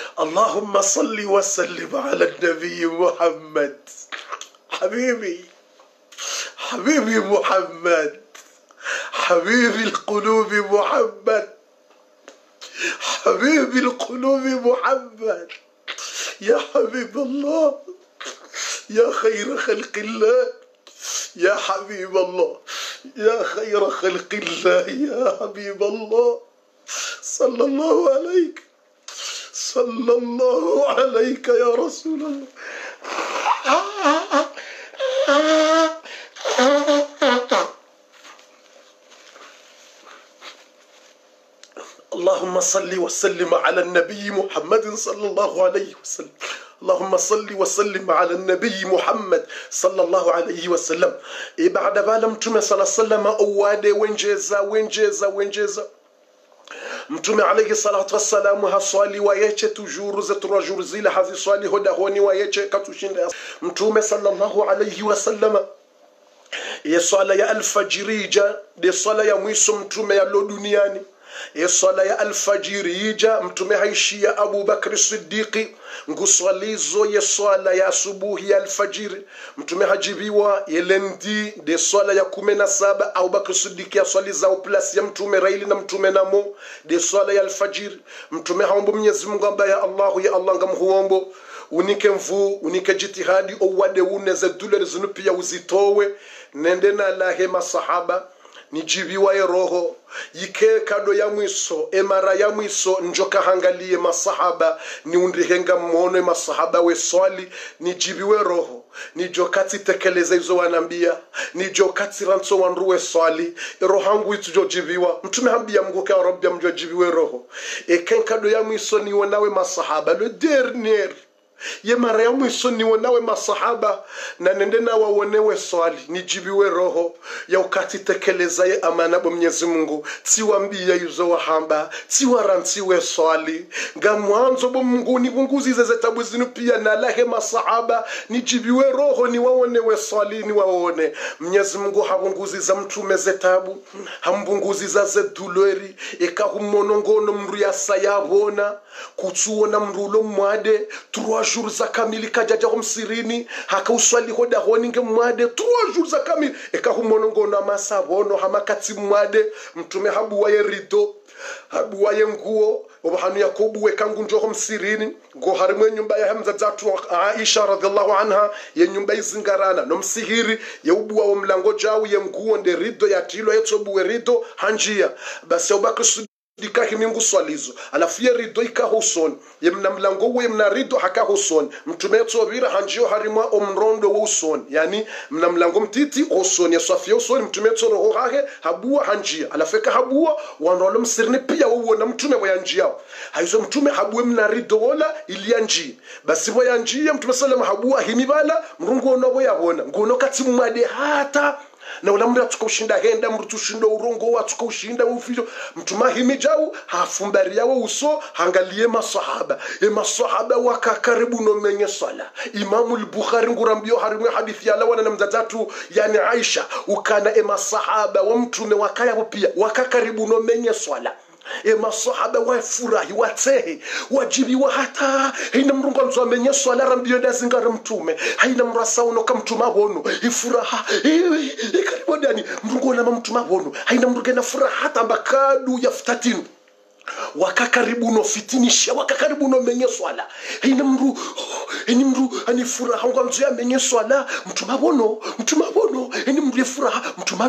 اللهم صل وسلم على النبي محمد. حبيبي حبيبي محمد، حبيبي القلوب محمد، حبيبي القلوب محمد، يا حبيب الله، يا خير خلق الله، يا حبيب الله، يا خير خلق الله، يا حبيب الله. صلى الله عليك، صلى الله عليك يا رسول الله. اللهم صل وسلم على النبي محمد صلى الله عليه وسلم. اللهم صل وسلم على النبي محمد صلى الله عليه وسلم. بعد بالم متوم صلى الله عليه وسلم اوade wenjeza mtume alayhi salatu wassalamu haswali wayeche tujuru za 3 jours zile haziswali hodahoni wayeche katushinda mtume sallallahu alayhi wasallam. Ya swala ya alfajirija de swala ya mwisho mtume ya lo duniani. Ya swala ya alfajirija mtume haishia Abu Bakr Siddiqi nguswalizo ya swala ya asubuhi ya alfajiri mtume hajibiwa yelendi de swala ya 17 Abu Bakr Siddiqi ya swali za plus ya mtume raili na mtume namo de swala ya alfajiri mtume haomba Mwenyezi Mungu ambaye ya Allah ngamhuombo unike mvu unike jitihadi owade uneze dulere zinu pia uzitowe nende na lahe masahaba nijibiwa roho yike kado ya mwiso emara ya mwiso njoka hangalie masahaba ni undihenga mmono masahaba we swali nijibiwe roho nijokati tekeleza hizo wanambia nijokati ranso wanruwe swali rohangu itujojibiwa mtume hambia Mungu ka rabbi amjojibiwe roho eken kado ya mwiso ni wanawe masahaba le dernier ye mara ya mwisho ni wanawe masahaba na nende na waonewe swali nijibiwe roho ya ukati tekeleza ye amana bo Mwenyezi Mungu tiwambia yuzo wahamba tiwarantiwe swali ngamwanzo bo Mungu ni bunguzi ze tabu zinu pia na lahe masahaba nijibiwe roho ni waonewe swali ni waone Mwenyezi Mungu habunguzi za mtume ze tabu hambunguzi za ze dulori ekahumonongono mru ya sayabona kutuona mrulo mwade 3 jours za kamili kajaja kumsirini haka uswali hoda honinge mwade 3 jours za kamili ekahumonongo na masabono hamakati mwade mtume habu ye rido habu ye nguo obahanu Yakobu wekangu njoho msirini ngo harimwe nyumba ya Hamza zatu Aisha radhiallahu anha ye nyumba izingarana no msihiri ye ubuwa wa mlango jawu ye nguo nde rido ya tilo yetobu we rido hanjia basi Abubakar dikahi mingu swalizo alafu ye rido ikahusoni ye mna mlango we mna rido hakahusoni mtume tsobira hanjio harimwa omrondo wa usoni yani mna mlango mtiti usoni ya swafia usoni mtume tsoro hahe habua hanjia alafeka habua wanrolo msirni pia uona mtume wa yanjia haizo mtume habue mna rido wala ilianji basi wa yanjia mtume sallam habua himibala mrungu onobo yabona ngono kati mwade hata na ulamura tukaushinda henda mrutushindo urongo wa tukaushinda ufisho mtumahimi jau hafumbari yawe uso hangalie masahaba masahaba wakakaribu no menye sala Imamu al-Bukhari ngurambio harimwe hadithi ya lawana na mzatatu yani Aisha ukana masahaba wa mtume wakaya pia wakakaribu no menye sala masahaba wafurahi watehe wajibiwa hata haina mrungu mzwamenye swala rambio dazingara mtume haina mrasa unoka mtuma bono ifuraha ikaribodani mrungu na mtuma bono haina mrungu na furaha hata mbakadu yafutatinu wakakaribu no fitinisha wakakaribu no menye swala haina mru ani furaha ngomzo menye swala mtuma bono ani mru furaha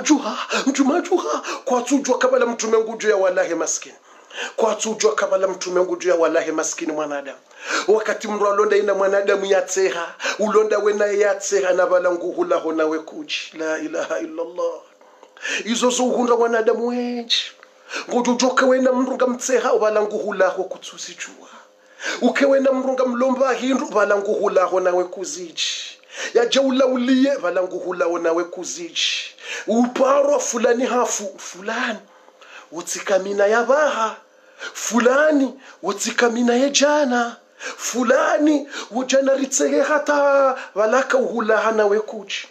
mtuma juha kwa tujwa kabla mtume ngujo ya wallahi maskini kwa tujwa kabla mtume ngujo ya wallahi maskini mwanadamu wakati mru alonda ina mwanadamu yateha ulonda wena yateha na bala nguhula hona we kuji la ilaha illa Allah izo zo hunda mwanadamu wenji ngujujoke wena mrunga mtseha ubala nguhulaho kutsusijua ukewena mrunga mlomba hindu ubala nguhulaho nawe kuziji ya jaula uliye ubala nguhulaho nawe kuziji uparo fulani hafu fulani utikamina yabaha fulani utikamina yejana fulani ujana ritsehe hata walaka uhulaha nawe kuji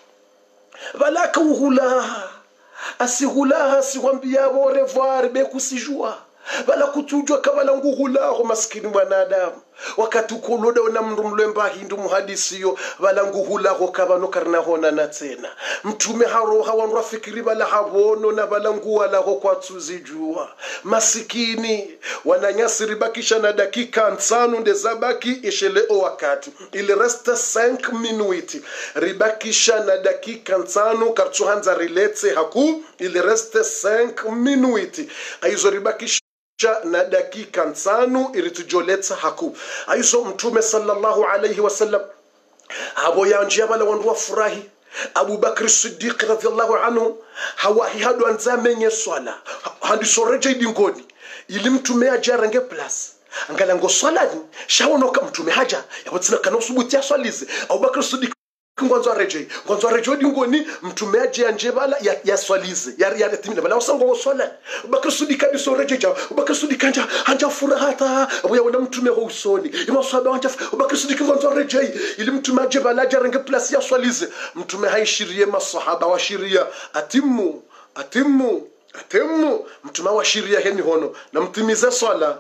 walaka uhulaha asihulaha siwambia au revoir be kusijua bala kutujwa kabala nguhulaho maskini mwanadamu wakati ukuluda una mrumlemba hindu muhadisiyo balangu hula hokabano karna hona na tena mtume haro hawan rafikiri bala habono na balangu wala hokwa tuzijua masikini wananyasiri bakisha na dakika 5 ndezabaki isheleo wakati ile resta 5 minuti ribakisha na dakika 5 kartuhanza riletse haku ile resta 5 minuti aizo ribakisha na dakika 5 ilitujoletsa haku aizo mtume sallallahu alayhi wasallam abo yanjia bala wandu furahi Abu Bakr Siddiq radhiyallahu anhu hawahi hadu anzamenye swala handi soreje dingoni ili mtume ajarange plus angala ngo swala shawonoka mtume haja yabotsina kana usubuti swalize Abu Bakr Siddiq ngwanzo reje dingoni mtume aje anjebala ya swalize ya timina bala usango swala Bakr Siddiq abi soreje ja Bakr Siddiq anja furahata aboya wana mtume ho usoni imaswaba anja Bakr Siddiq ngwanzo reje ili mtume aje bala ajarange plus ya swalize mtume haishirie masahaba washiria atimu mtume washiria heni hono na mtimize swala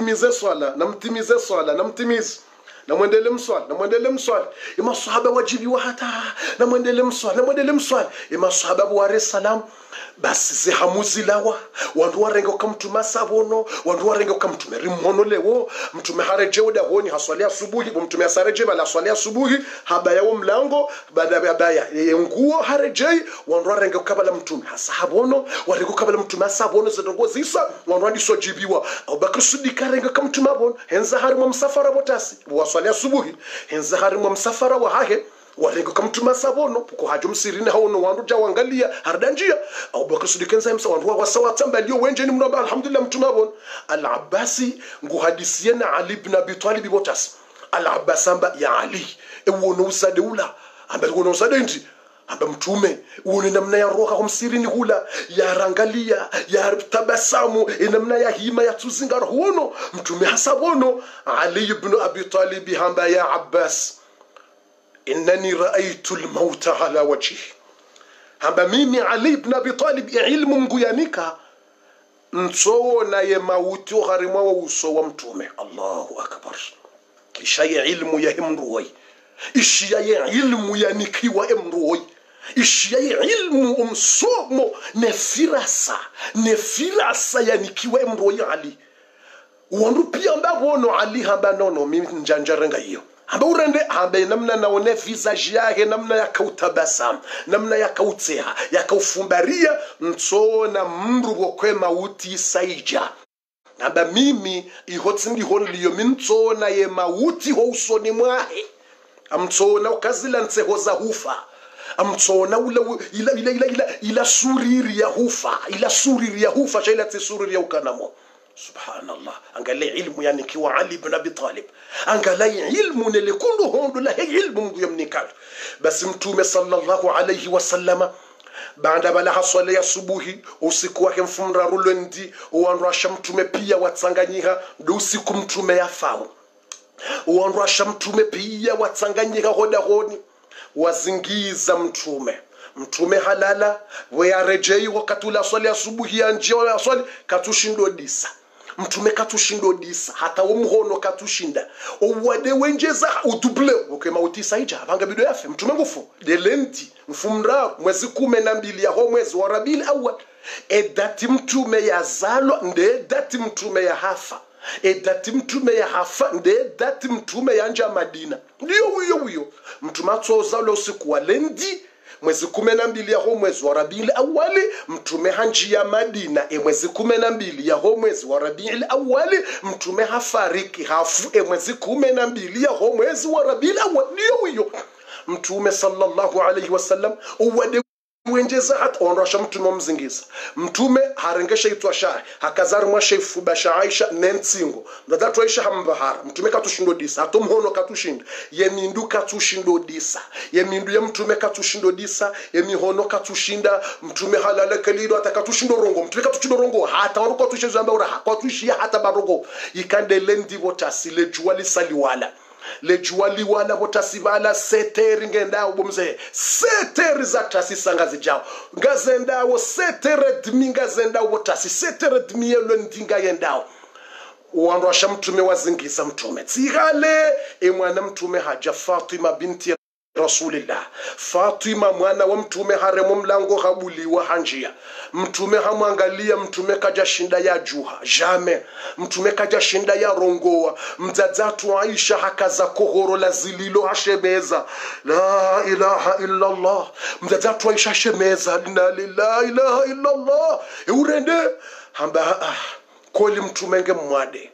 na mwendele mswali ima sahaba wajibi wa hata na mwendele mswali ima sahaba wa salam basi zihamuzi lawa wandu warenga ukamtuma sabono wandu warenga ukamtume rimono lewo mtume hareje da honi haswali asubuhi mtume asareje bala swali asubuhi habaya wa mlango baada habaya nguo hareje wandu warenga ukabala mtume hasabono warenga ukabala mtume sabono zidongo zisa wandu ndisojibiwa Abu Bakr Siddiq arenga ukamtuma bono henza harimo msafara botasi waswali asubuhi henza harimo msafara wa hahe warengo kamtuma sabono puko hajo msirine haono wandu jawangalia hardanjia Abu Bakr Siddiq nzamsa wandu wasawa tambaliyo wenje ni mnoba alhamdulillah mtuma bon al-Abbasi nguhadisiana Ali ibn Abi Talib botas al-Abbas amba ya Ali ewono usadeula amba wono usadendi amba mtume uone namna ya roha humsirini hula ya rangalia ya tabasamu namna ya hima ya tuzingara huono mtume hasabono Ali ibn Abi Talib hamba ya Abbas إنني رأيت الموت على وجهه hamba mimi Ali ibn Abi Talib ilmu nguyanika nsona ye mauti gharimwa wa uso wa mtume Allahu akbar kisha ye ilmu ya himruwi ishiya ye ilmu ya nikiwa emruwi ishiya ye ilmu umsomo nefirasa ya nikiwa emruwi Ali wandu pia mbabono Ali hamba nono mimi njanjarenga hiyo hamba urende hamba namna naone visage yake namna ya kautabasam namna ya kautseha ya kaufumbaria mtsona mrugo kwe mauti saija hamba mimi ihotsindi honliyo mtsona ye mauti ho usoni mwahe amtsona ukazila ntseho za hufa amtsona ila suriri ya hufa shaila tsuriri ya ukanamo subhanallah angalia ilmu yani kiwa Ali ibn Abi Talib angalia ilmu nelekundu hondo la ilmu mungu yamnikalo basi mtume sallallahu alayhi wasallama baada bala haswala ya subuhi usiku wake mfumra rulendi uanrasha mtume pia watsanganyiha ndo usiku mtume yafao uanrasha mtume pia watsanganyiha hoda honi wazingiza mtume halala weyarejei wakati ula swali asubuhi ya njio ya swali katushindo disa mtume katushindo disa hata umuhono katushinda uwade wenjeza uduble ukema utisa ija abanga bido yafe mtume ngufu delenti mfumra mwezi 12 ya ho mwezi wa Rabiul Awwal edati mtume ya zalo nde dati mtume ya hafa edati mtume ya hafa nde dati mtume ya nja Madina ndio huyo mtume atsoza ule usiku wa lendi mwezi 12 ya ho mwezi wa Rabiul Awwal mtume hanjia Madina mwezi 12 ya ho mwezi wa Rabiul Awwal mtume hafariki hafu mwezi 12 ya ho mwezi wa Rabiul Awwal ndio huyo mtume sallallahu alayhi wasallam uwade wenjeza hata onrasha mtume mzingiza mtume harengesha itwa shaa hakazari mwa shefu basha Aisha nentsingo ndatu Aisha hambahara mtume katushindo disa atomhono katushinda yemindu katushindo disa yemindu ya mtume katushindo disa yemihono katushinda mtume halala kalido atakatushindo rongo mtume katushindo rongo hata waruko tusheza mbura kwatushia hata barogo ikandele ndivo tasile juali saliwala le juali wala botasibala seteri ngenda ubumze seteri za tasi sangazi jao ngazenda wo seteri dmi ngazenda wo tasi seteri dmi yelo ndinga yendao uandwasha mtume wazingiza mtume tigale mwana mtume haja Fatima binti Rasulillah. Fatima mwana wa mtume haremu mlango habuliwa hanjia. Mtume hamwangalia, mtume kaja shinda ya juha jame, mtume kaja shinda ya rongoa. Mzadzatu Aisha hakaza kohoro la zililo hashemeza la ilaha illa Allah. Mzadzatu Aisha hashemeza la ilaha illa Allah. Urende hamba koli mtume nge mwade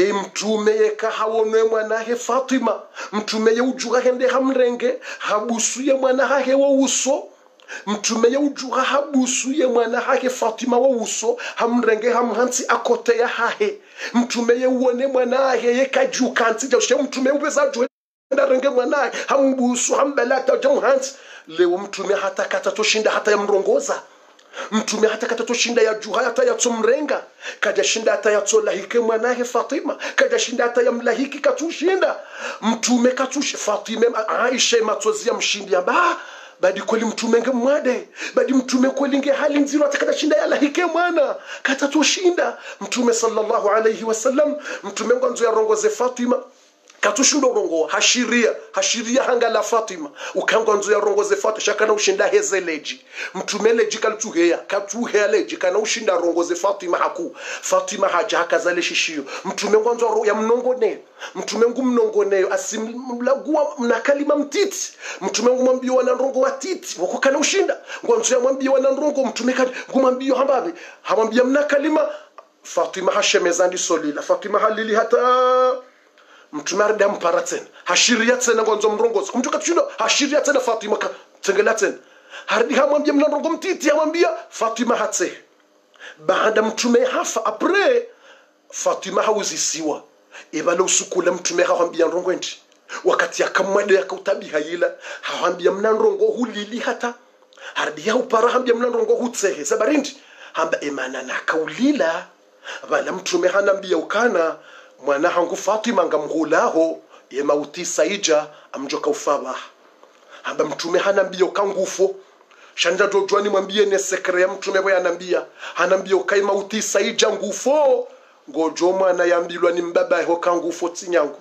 mtume yeka hawonwe mwanahe Fatima. Mtume ye ujuga hende hamrenge habusuye mwanahe wa uso. Mtume ye ujuga habusuye mwanahe Fatima wa uso hamrenge hamhansi akote ya hahe. Mtume ye uone mwanahe yeka jukanti jashe. Mtume ubeza juhe renge mwanahe hambusu hambelata jamhansi. Leo mtume hata kata toshinda hata ya mrongoza. Mtume hata kata toshinda ya juha hata ya tumrenga. Kaja shinda hata ya tolahike mwanahe Fatima. Kaja shinda hata ya mlahiki katushinda. Mtume katushi Fatima Aisha matozi ya mshindi ya badi kweli mtume nge mwade. Badi mtume kweli nge hali nziro hata kata shinda ya lahike mwana. Kata toshinda. Mtume sallallahu alayhi wasallam. Mtume nganzo ya rongoze Fatima. Katushundo rongo hashiria hanga la Fatima ukangonzo ya rongo ze Fatima shakana ushinda hezeleji mtume leji katuhea leji kana ushinda rongo ze Fatima Fatima haja hakazale shishio mtume ngonzo ya mnongone mtume ngumnongoneyo asimlagua mnakalima mtiti mtume ngumwambio na rongo wa titi wako kana ushinda ngonzo ya mwambio na rongo mtume ngumwambio hambabe hamwambia mnakalima Fatima hashemezandi solila Fatima halili hata mtume arda mpara tena hashiria tena ngonzo mrongozi kumtuka tushindo hashiria tena Fatima tengela tena hardi hamwambia mnarongo mtiti hamwambia Fatima hatse baada mtume hafa apre Fatima hauzisiwa ibala usukula mtume hawambia nrongo nti wakati akamwede yakutabi hayila hawambia mnarongo hulili hata hardi ya upara hambia mnarongo hutsehe sabarindi hamba emana nakaulila bala mtume hanambia ukana mwana hangu Fatima ngamhulaho ye mauti saija amjoka ufaba hamba mtume hanambia ukangufo shanja dojwani mwambie ne sekre ya mtume bwa yanambia hanambia ukai mauti saija ngufo ngojo mwana yambilwa ni mbaba ho kangufo tinyangu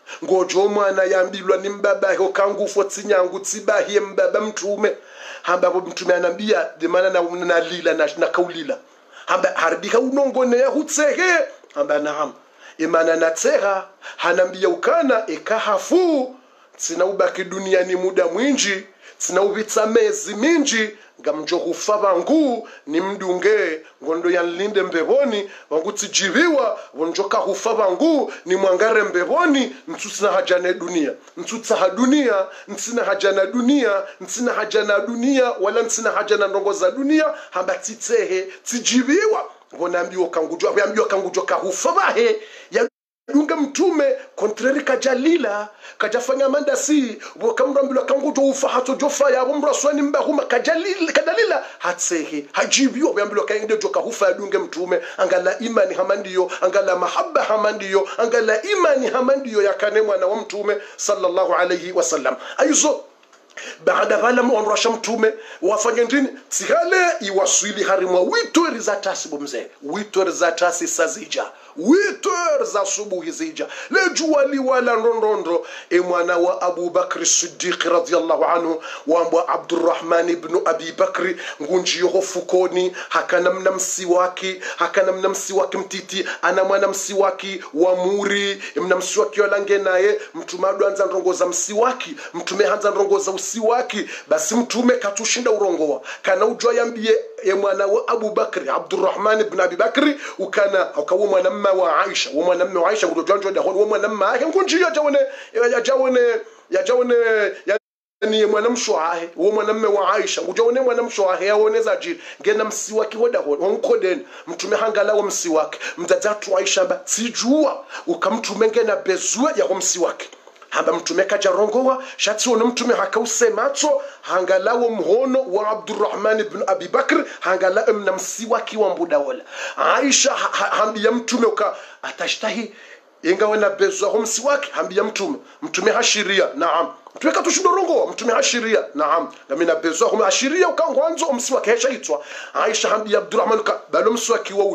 ngojo mwana yambilwa ni mbaba ho kangufo tinyangu tsibahiye mbaba mtume hamba mtume anambia de mana na lila na kaulila hamba harbika unongone ya hutsehe hamba naham imana natsera hanambia ukana ekahafu tsina ubaki duniani muda mwinji tsina ubitsa mezi minji ngamjo hufaba ngu ni mdunge ngondo ya nlinde mbeboni wangu tsijiviwa wonjoka hufaba ngu ni mwangare mbeboni ntutsina hajane dunia ntutsa hadunia ntsina hajana dunia ntsina hajana dunia wala ntsina hajana ndongo za dunia hamba titsehe tsijiviwa wonambiwa kangujwa kahufabahe ya dunga mtume kontreri kajalila kajafanya mandasi wakamrambila kangujwa ufahato jofa ya umraswani mbahuma kajalila hatsehe hajibiwa wambilwa kaingide joka hufa ya dunga mtume angala imani hamandiyo angala mahabba hamandiyo angala imani hamandiyo ya kane mwana wa mtume sallallahu alayhi wasallam ayuzo baada vala muonrasha mtume wafanya ndini tihale iwaswili harimwa witweri za tasi bomze witweri za tasi sazija witweri za subuhi zija lejua liwala nrondondo mwana wa Abu Bakr Siddiq radhiyallahu anhu wa Abdurrahman ibn Abi Bakr ngunji yoho fukoni hakana mna msiwaki mtiti ana mwana msiwaki wa muri mna msiwaki walange naye mtume adwanza ndongoza msiwaki mtume hanza ndongoza usiwaki basi mtume katushinda urongoa kana ujwa yambie mwana wa Abu Bakr Abdurrahman ibn Abi Bakr ukana akawa mwanamma wa Aisha wa mwanamma wa Aisha ngojanjo da wa mwanamma yake ngunji ya ni mwanamshoahe wa mwanamme wa Aisha ujone mwanamshoahe yaoneza jiri ngena msiwaki hoda onkoden mtume hangala wa msiwaki mdadatu Aisha ba sijua ukamtume ngena bezua ya msiwaki hamba mtume kajarongowa shati ono mtume hakausemacho hangalawo mhono wa Abdurrahman ibn Abi Bakr hangala mna msiwaki wa mbuda wala Aisha hambia mtume uka atashtahi ingawa na bezwa ho msiwaki hambia mtume hashiria naam tuweka tushindorongo mtume hashiria naam nami na bezwa ho hashiria ukangwanzo msiwaki hesha itwa Aisha hambia Abdurrahman ka balo msiwaki wa uji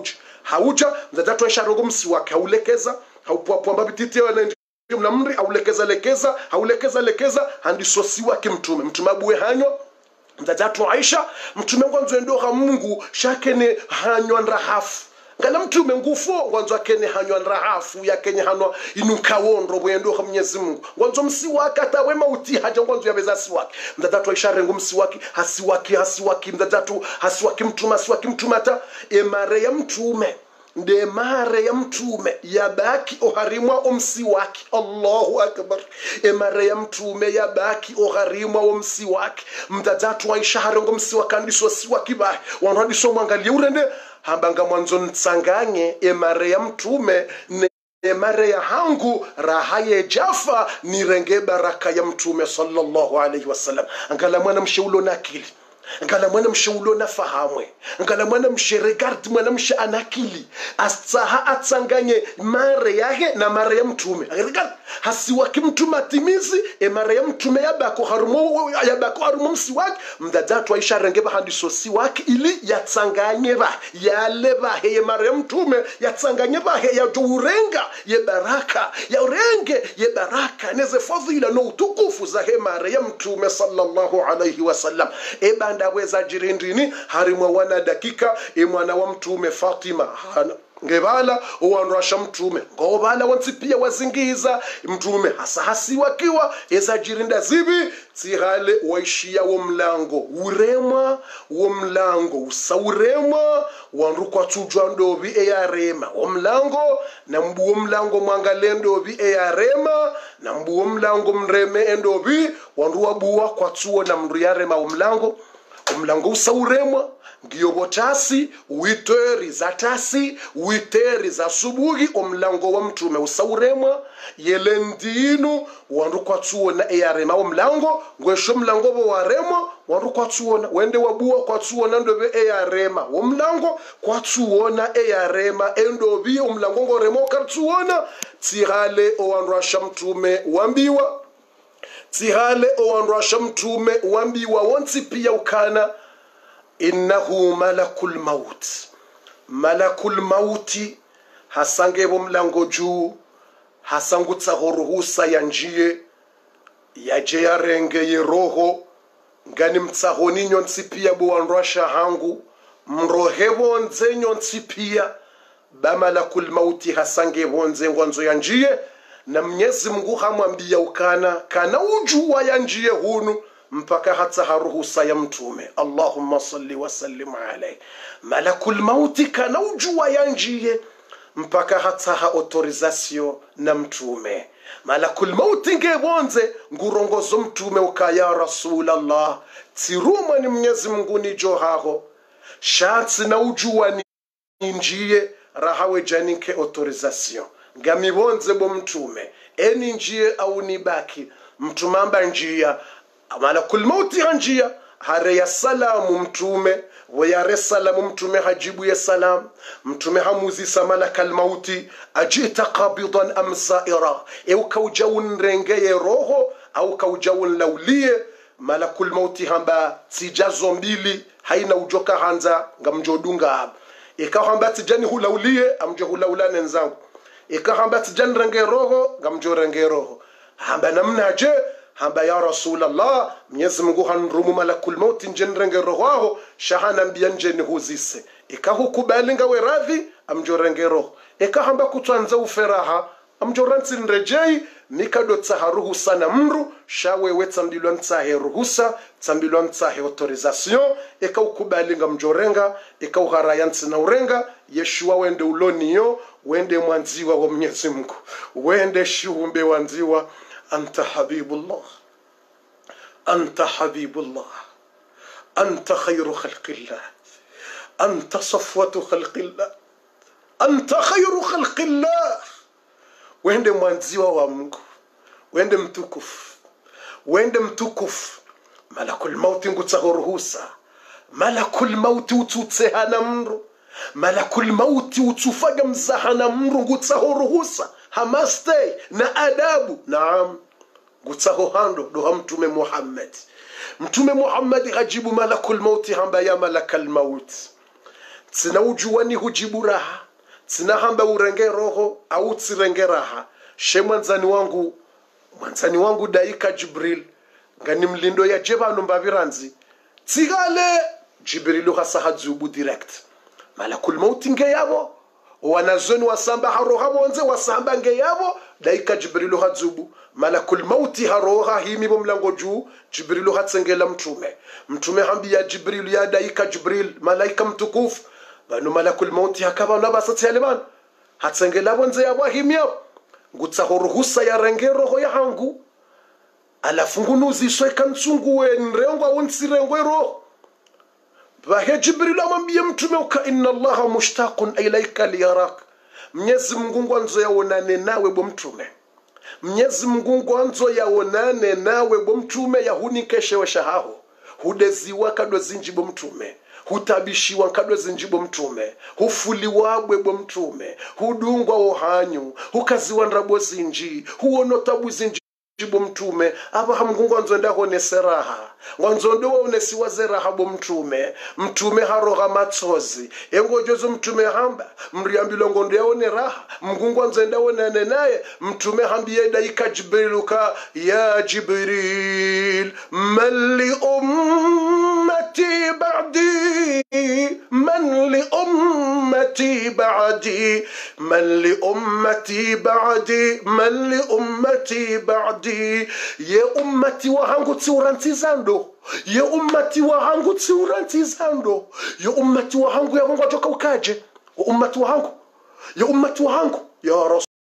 hauja mzatatu aisharongo msiwaki haulekeza haupwapwamba bitite na mri haulekeza handi sosiwaki mtume abuwe hanyo mzatatu Aisha mtume ngwanzo ndoha Mungu shakene hanyo nrahafu ngala mtume ngufo ngwanzo akene hanyo nrahafu yakenye hanwa inukawondro bwendoha Mwenyezi Mungu ngwanzo msiwaki atawe mauti haja ngwanzo yabeza siwaki mzatatu Aisha rengo msiwaki hasiwaki mzatatu hasiwaki mtume ata emare ya mtume nde mare ya mtume yabaki oharimwa omsiwaki Allahu akbar emare ya mtume yabaki oharimwa omsiwaki mdadatu Aisha harongo msiwaki ndiso siwaki ba wanadiso mwangalie urende hambanga mwanzo nsanganye emare ya mtume emare ya hangu rahaye jafa nirenge baraka ya mtume sallallahu alaihi wasallam angala mwana msheulo na akili ngala mwana msheulo na fahamwe ngala mwana msheregard mwana msha anakili asaha atsanganye mare yake na mare ya mtume regard hasiwaki mtume atimizi mare ya mtume yabako harumo msiwaki mdadatu Aisha renge bahandi sosi waki ili yatsanganye ba yale ba he mare ya mtume yatsanganye ba he ya urenga ye baraka ya urenge ye baraka neze fadhila no utukufu za he mare ya mtume sallallahu alaihi wasallam banda weza jirindini harimwa wana dakika mwana wa mtume Fatima ngebala uwanrasha mtume ngobala wansipia wazingiza mtume hasi wakiwa eza jirinda zibi tihale waishia wo mlango urema wo mlango usaurema wanrukwa tujwa ndobi eyarema wo mlango na mbuo mlango mwangalendo bi eyarema na mbuo mlango mreme endobi wanruwa buwa kwa tuo na mru yarema wo mlango umlango usauremwa ngiyobotasi uiteri za subuhi umlango wa mtume usauremwa yelendinu wanrukwa tuona eyarema umlango ngwesho mlango bo waremwa wanrukwa tuona wende wabua kwa tuona ndobe eyarema umlango kwa tuona eyarema endobi umlango ngoremo kartuona tirale owanrasha mtume wambiwa tihale owanrasha mtume wambiwa wonsi pia ukana innahu malakul mauti hasangebo mlango juu hasangutsa horuhusa ya njie yaje yarenge yeroho ngani mtsahoni nyonsi pia bowanrasha hangu mrohebo nze nyonsi pia ba malakul mauti hasangebo nze ngwanzo ya njie na Mwenyezi Mungu hamwambia ukana kana ujua ya njie hunu mpaka hata haruhusa ya mtume Allahumma salli wa sallim alayhi malakul mauti kana ujua ya njie mpaka hata ha autorisation na mtume malakul mauti ngebonze ngurongozo mtume ukaya Rasulallah tiruma ni Mwenyezi Mungu ni johaho shatsi na ujua ni njie rahawe janike autorisation ngamibonze bo mtume eni njie au nibaki mtumamba njia malakul mauti njia hare ya salamu mtume wayare salamu mtume hajibu ya salam mtume hamuzi malakal mauti ajita qabidan am sa'ira kaujawun rengeye roho au kaujawun laulie malakul mauti hamba tijazo mbili haina ujoka hanza ngamjodunga haba hamba tijani hulaulie amjo hulaulane nzangu hamba tijani renge roho ngamjo renge roho hamba namnaje hamba ya Rasulallah Mwenyezi Mungu hanrumu malakul mauti njenrenge roho shahana mbiyanje ni huzise hukubali ngawe radhi amjorenge roho hamba kutwanza uferaha amjoransi nrejei mikado tsaharuhu sana mru shawewe tsambilwa mtsahe ruhusa tsambilwa mtsahe autorisation ukubali ngamjorenga uharayansi na urenga Yeshua wende uloniyo wende mwanziwa wa Mwenyezi Mungu wende shiumbe wanziwa أنت حبيب الله أنت حبيب الله أنت خير خلق الله أنت صفوة خلق الله أنت خير خلق الله وين مwanziwa wa Mungu wende mtukufu malakul mauti ngutsahoruhusa malakul mauti ututsehana mru malakul mauti utufaga mzahana mru ngutsahoruhusa hamaste na adabu naam gutsaho hando do mtume Muhammad hajibu malakul mauti hamba ya malakal maut tsina ujuwani hujibu raha sina hamba urenge roho au tsirenge raha she mwanzani wangu daika Jibril ngani mlindo ya jebano mbaviranzi tsigale Jibril hasahadzubu direct malakul mauti nge yabo wanazoni wasamba haroha bonze wasamba nge yabo daika Jibril hadzubu malakul mauti haroha himi bomlango juu Jibril hatsengela mtume hambi ya Jibril ya daika Jibril malaika mtukufu bano malakul mauti hakaba nabasati yaleman hatsengela bonze yabo himi yabo ngutsahoruhusa ya rengero ho ya hangu alafungunuzi sweka nsunguwe nrengwa wonsirengwero bahe Jibril amwambie mtume uka inna allaha mushtaqun ilayka liyarak Mwenyezi Mungu anzo yaonane nawe bo mtume Mwenyezi Mungu anzo yaonane nawe bo mtume yahunikeshe washahaho hudeziwa kadwa zinjibo mtume hutabishiwa kadwa zinjibo mtume hufuliwa bwebo mtume hudungwa ohanyu hukaziwa ndrabo zinji huono tabu zinji jibo mtume aba hamgungu anzonda hone seraha ngonzondo wonesiwa zeraha bo mtume haroga matsozi engojozo mtume hamba mriambilo ngondo yaone raha mgungu anzonda wonane naye mtume hambiye daika Jibriluka ya Jibril mali ummati ba'di man li ummati ba'di man li ummati ba'di man li ummati ba'di ye ummati wahangu tsiurantizando ye ummati wahangu tsiurantizando ye ummati wahangu ya Mungu atoka ukaje ummati wahangu ya Rasul